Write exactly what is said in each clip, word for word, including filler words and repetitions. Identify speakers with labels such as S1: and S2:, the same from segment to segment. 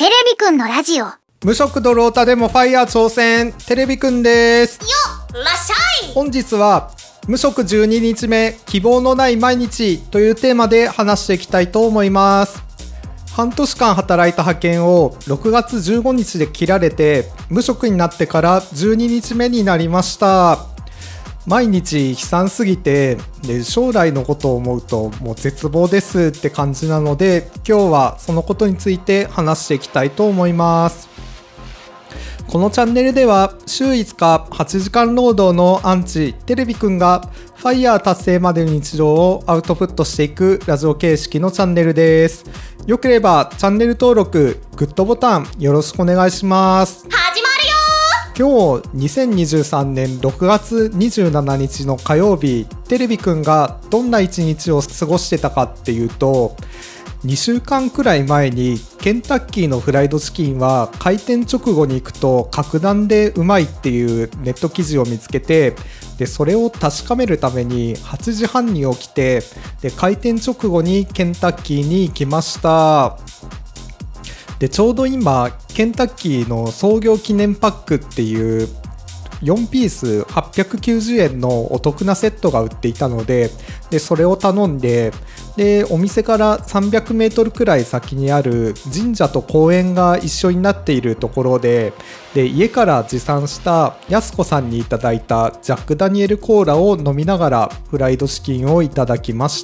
S1: テレビくんのラジオ。
S2: 無色ドロータでもファイヤー挑戦、テレビくんです。
S1: よっらっしゃい。
S2: 本日は無色じゅうににちめ希望のない毎日というテーマで話していきたいと思います。半年間働いた派遣をろくがつじゅうごにちで切られて、無職になってからじゅうににちめになりました。毎日悲惨すぎて、で将来のことを思うともう絶望ですって感じなので、今日はそのことについて話していきたいと思います。このチャンネルでは週いつかはちじかん労働のアンチテレビくんがファイヤー達成までの日常をアウトプットしていくラジオ形式のチャンネルです。よければチャンネル登録、グッドボタンよろしくお願いします。
S1: 始まるよ。
S2: 今日にせんにじゅうさんねんろくがつにじゅうしちにちの火曜日、テレビくんがどんな一日を過ごしてたかっていうと、にしゅうかんくらい前にケンタッキーのフライドチキンは開店直後に行くと格段でうまいっていうネット記事を見つけて、でそれを確かめるためにはちじはんに起きて、で開店直後にケンタッキーに行きました。でちょうど今ケンタッキーの創業記念パックっていうよんピースはっぴゃくきゅうじゅうえんのお得なセットが売っていたので、でそれを頼んで、でお店からさんびゃくメートルくらい先にある神社と公園が一緒になっているところで、で家から持参したやすこさんにいただいたジャックダニエルコーラを飲みながらフライドチキンをいただきました。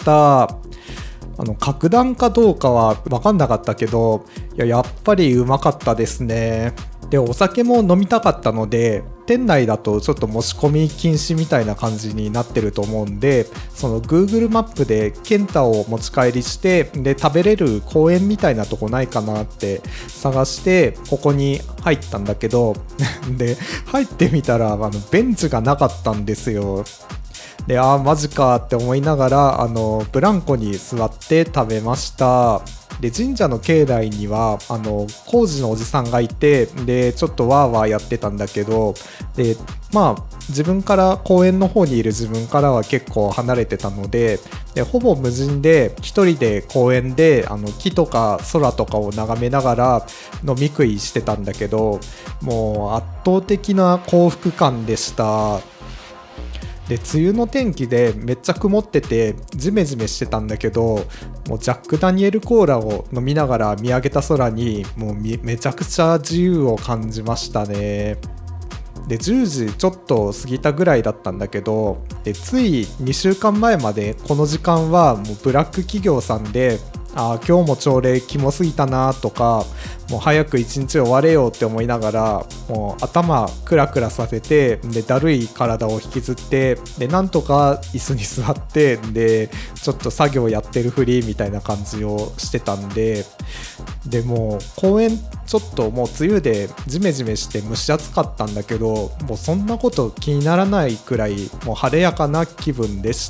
S2: あの格段かどうかは分かんなかったけど、いや、やっぱりうまかったですね。でお酒も飲みたかったので、店内だとちょっと持ち込み禁止みたいな感じになってると思うんで、その Google マップでケンタを持ち帰りして、で食べれる公園みたいなとこないかなって探してここに入ったんだけどで入ってみたらあのベンチがなかったんですよ。であーマジかって思いながらあのブランコに座って食べました。で神社の境内にはあの工事のおじさんがいて、でちょっとワーワーやってたんだけど、でまあ自分から公園の方にいる自分からは結構離れてたので、でほぼ無人で一人で公園であの木とか空とかを眺めながら飲み食いしてたんだけど、もう圧倒的な幸福感でした。で梅雨の天気でめっちゃ曇っててジメジメしてたんだけど、もうジャックダニエルコーラを飲みながら見上げた空にもうめちゃくちゃ自由を感じましたね。でじゅうじちょっと過ぎたぐらいだったんだけど、でついにしゅうかんまえまでこの時間はもうブラック企業さんで、あー今日も朝礼キモすぎたなとか、もう早く一日終われよって思いながら、もう頭クラクラさせて、でだるい体を引きずって、でなんとか椅子に座って、でちょっと作業やってるふりみたいな感じをしてたんで、でもう公園ちょっともう梅雨でジメジメして蒸し暑かったんだけど、もうそんなこと気にならないくらいもう晴れやかな気分でした。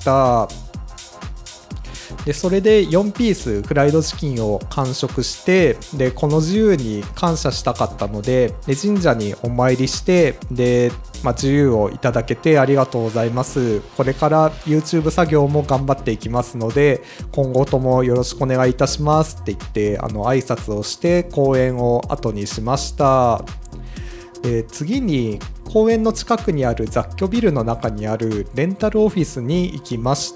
S2: でそれでよんピースフライドチキンを完食して、でこの自由に感謝したかったので、で神社にお参りして、で、まあ、自由をいただけてありがとうございます。これから YouTube 作業も頑張っていきますので、今後ともよろしくお願いいたしますって言ってあの挨拶をして公園を後にしました。で次に公園の近くにある雑居ビルの中にあるレンタルオフィスに行きました。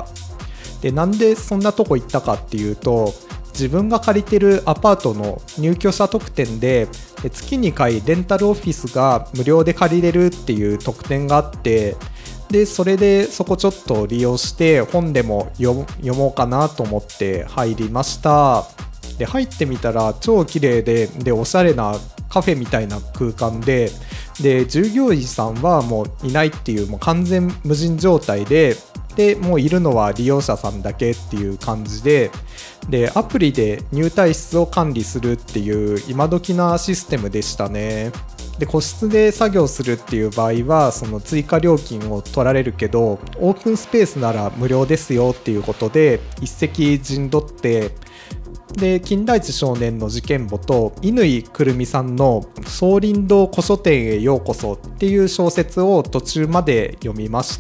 S2: でなんでそんなとこ行ったかっていうと、自分が借りてるアパートの入居者特典で、で月にかいレンタルオフィスが無料で借りれるっていう特典があって、でそれでそこちょっと利用して本でも読もうかなと思って入りました。で入ってみたら超綺麗で、でおしゃれなカフェみたいな空間で、で従業員さんはもういないっていう、もう完全無人状態で、でもういるのは利用者さんだけっていう感じで、でアプリで入退室を管理するっていう今時なシステムでしたね。で個室で作業するっていう場合はその追加料金を取られるけど、オープンスペースなら無料ですよっていうことで一石陣取って、で金田一少年の事件簿と乾くるみさんの総林堂古書店へようこそっていう小説を途中まで読みました。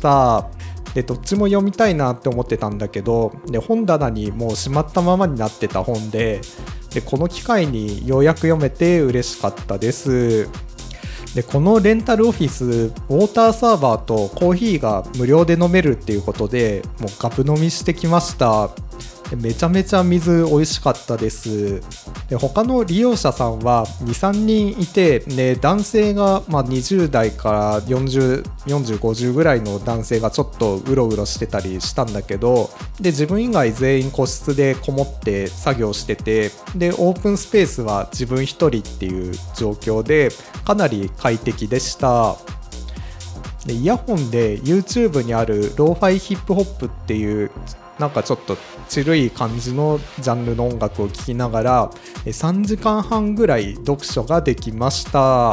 S2: でどっちも読みたいなって思ってたんだけど、で本棚にもうしまったままになってた本で、 でこの機会にようやく読めて嬉しかったです。でこのレンタルオフィス、ウォーターサーバーとコーヒーが無料で飲めるっていうことでもうガブ飲みしてきました。でめちゃめちゃ水美味しかったです。で他の利用者さんは にさんにんいて、ね、男性がまあにじゅう代からよんじゅう、よんじゅう、ごじゅうぐらいの男性がちょっとうろうろしてたりしたんだけど、で自分以外全員個室でこもって作業してて、でオープンスペースは自分一人っていう状況でかなり快適でした。でイヤホンで YouTube にあるローファイヒップホップっていうなんかちょっとチルい感じのジャンルの音楽を聴きながらさんじかんはんぐらい読書ができました。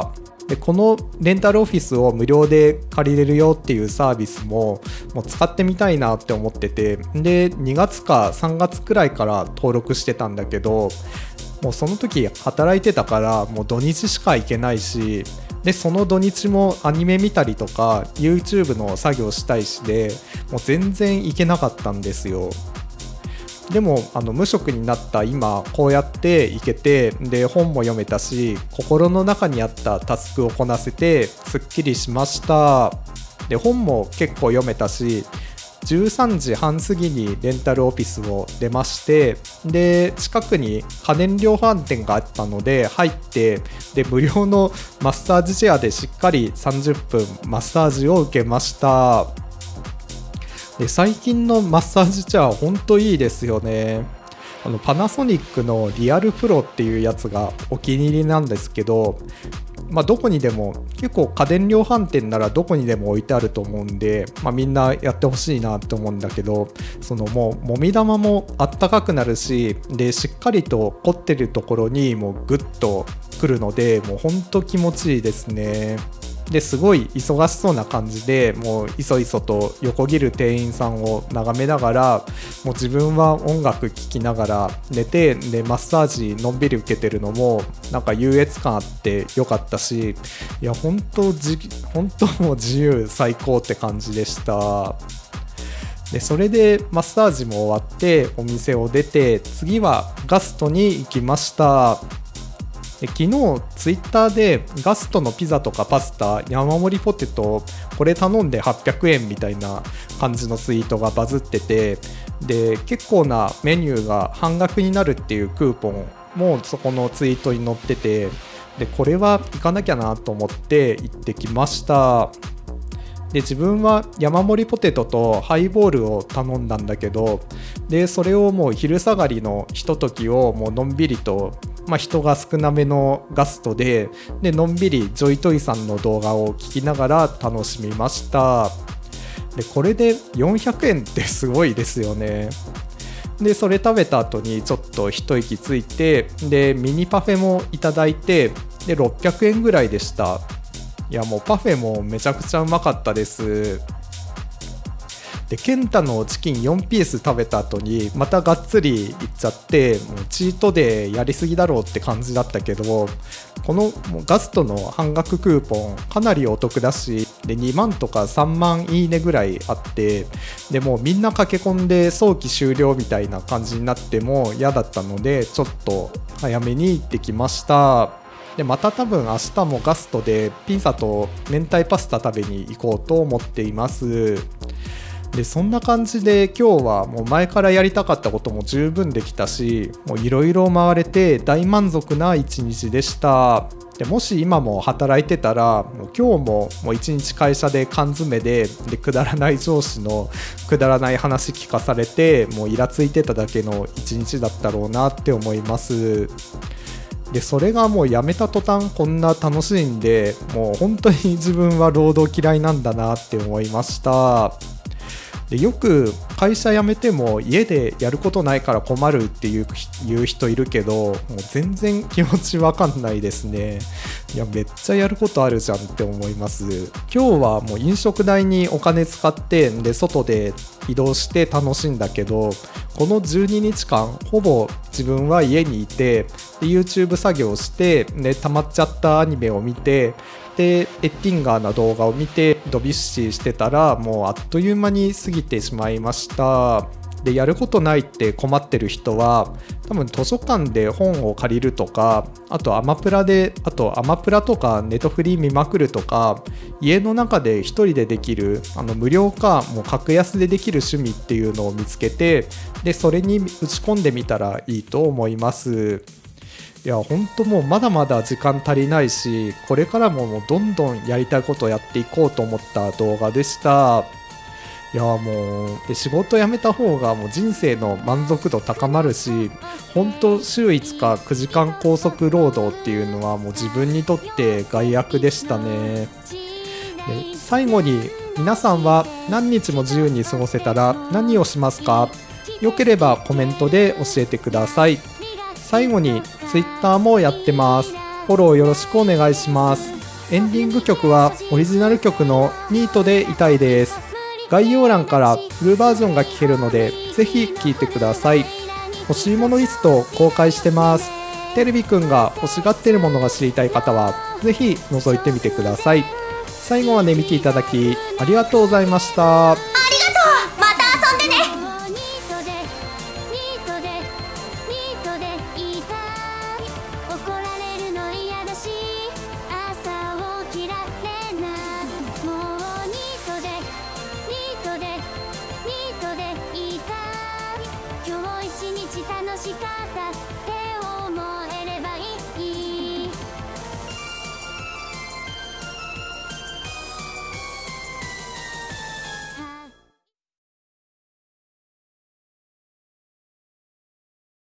S2: でこのレンタルオフィスを無料で借りれるよっていうサービスも、もう使ってみたいなって思ってて、でにがつかさんがつくらいから登録してたんだけど、もうその時働いてたからもう土日しか行けないし、でその土日もアニメ見たりとか YouTube の作業したいしでもう全然行けなかったんですよ。でもあの無職になった今こうやって行けて、で本も読めたし、心の中にあったタスクをこなせてすっきりしました。で本も結構読めたし、じゅうさんじはん過ぎにレンタルオフィスを出まして、で近くに家電量販店があったので入って、で無料のマッサージチェアでしっかりさんじゅっぷんマッサージを受けました。で最近のマッサージチェアは本当いいですよね。あのパナソニックのリアルプロっていうやつがお気に入りなんですけど、まあ、どこにでも結構家電量販店ならどこにでも置いてあると思うんで、まあ、みんなやってほしいなって思うんだけど、そのもうもみ玉もあったかくなるし、でしっかりと凝ってるところにもうグッとくるので、もうほんと気持ちいいですね。ですごい忙しそうな感じで、もういそいそと横切る店員さんを眺めながら、もう自分は音楽聴きながら寝て、でマッサージのんびり受けてるのもなんか優越感あってよかったし、いや本当じ本当もう自由最高って感じでした。でそれでマッサージも終わってお店を出て、次はガストに行きました。で昨日ツイッターでガストのピザとかパスタ、山盛りポテトこれ頼んではっぴゃくえんみたいな感じのツイートがバズってて、で結構なメニューが半額になるっていうクーポンもそこのツイートに載ってて、でこれは行かなきゃなと思って行ってきました。で自分は山盛りポテトとハイボールを頼んだんだけど、でそれをもう昼下がりのひとときをもうのんびりと、まあ、人が少なめのガストで、でのんびりジョイトイさんの動画を聞きながら楽しみました。でこれでよんひゃくえんってすごいですよね。でそれ食べた後にちょっと一息ついて、でミニパフェもいただいて、でろっぴゃくえんぐらいでした。いやもうパフェもめちゃくちゃうまかったです。でケンタのチキンよんピース食べた後にまたがっつりいっちゃって、もうチートデーやりすぎだろうって感じだったけど、このもうガストの半額クーポンかなりお得だし、でにまんとかさんまんいいねぐらいあって、でもうみんな駆け込んで早期終了みたいな感じになっても嫌だったので、ちょっと早めに行ってきました。でまた多分明日もガストでピザと明太パスタ食べに行こうと思っています。でそんな感じで今日はもう前からやりたかったことも十分できたし、いろいろ回れて大満足な一日でした。でもし今も働いてたら、もう今日ももう一日会社で缶詰で、でくだらない上司のくだらない話聞かされて、もうイラついてただけの一日だったろうなって思います。でそれがもう辞めた途端こんな楽しいんで、もう本当に自分は労働嫌いなんだなって思いました。でよく会社辞めても家でやることないから困るっていう、言う人いるけど、もう全然気持ちわかんないですね。いやめっちゃやることあるじゃんって思います。今日はもう飲食代にお金使って、で外で移動して楽しんだけど、このじゅうににちかんほぼ自分は家にいて、で YouTube 作業して、で溜まっちゃったアニメを見て、でエッティンガーな動画を見てドビュッシーしてたら、もうあっという間に過ぎてしまいました。 でやることないって困ってる人は多分図書館で本を借りるとか、あとアマプラであとアマプラとかネトフリ見まくるとか、家の中で一人でできるあの無料かもう格安でできる趣味っていうのを見つけて、でそれに打ち込んでみたらいいと思います。いや本当もうまだまだ時間足りないし、これからももうどんどんやりたいことをやっていこうと思った動画でした。いやもうで仕事辞めた方がもう人生の満足度高まるし、本当週いつかくじかん拘束労働っていうのはもう自分にとって害悪でしたね。で最後に皆さんは何日も自由に過ごせたら何をしますか？よければコメントで教えてください。最後に Twitter もやってます。フォローよろしくお願いします。エンディング曲はオリジナル曲のニートでいたいです。概要欄からフルバージョンが聴けるのでぜひ聴いてください。欲しいものリストを公開してます。テレビくんが欲しがっているものが知りたい方はぜひ覗いてみてください。最後まで見ていただきありがとうございました。